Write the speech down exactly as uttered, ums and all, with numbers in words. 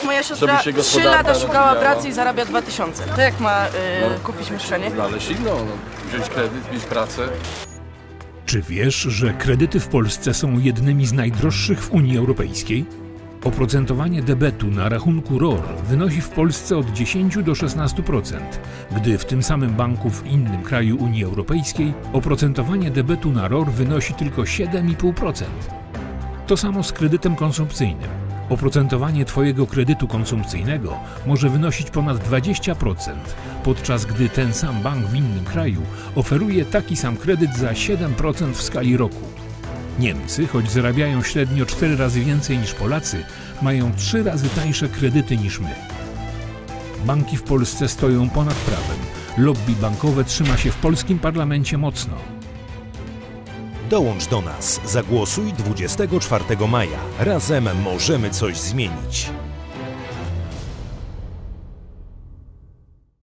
moja siostra Żeby się trzy gospodarka lata szukała rozwijała. pracy i zarabia dwa tysiące. To jak ma y, kupić mieszkanie? Znaleźć inną, no. Wziąć kredyt, mieć pracę. Czy wiesz, że kredyty w Polsce są jednymi z najdroższych w Unii Europejskiej? Oprocentowanie debetu na rachunku R O R wynosi w Polsce od dziesięciu do szesnastu procent, gdy w tym samym banku w innym kraju Unii Europejskiej oprocentowanie debetu na R O R wynosi tylko siedem i pół procent. To samo z kredytem konsumpcyjnym. Oprocentowanie Twojego kredytu konsumpcyjnego może wynosić ponad dwadzieścia procent, podczas gdy ten sam bank w innym kraju oferuje taki sam kredyt za siedem procent w skali roku. Niemcy, choć zarabiają średnio cztery razy więcej niż Polacy, mają trzy razy tańsze kredyty niż my. Banki w Polsce stoją ponad prawem. Lobby bankowe trzyma się w polskim parlamencie mocno. Dołącz do nas, zagłosuj dwudziestego czwartego maja. Razem możemy coś zmienić.